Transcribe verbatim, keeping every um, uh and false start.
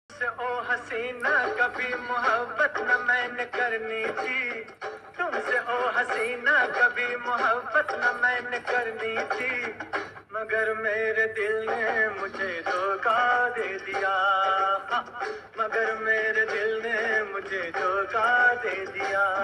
से ओ हसीना कभी मोहब्बत न मैंने करनी थी, तुमसे ओ हसीना कभी मोहब्बत न मैंने करनी थी, मगर मेरे दिल ने मुझे धोखा दे दिया, हाँ, मगर मेरे दिल ने मुझे धोखा दे दिया।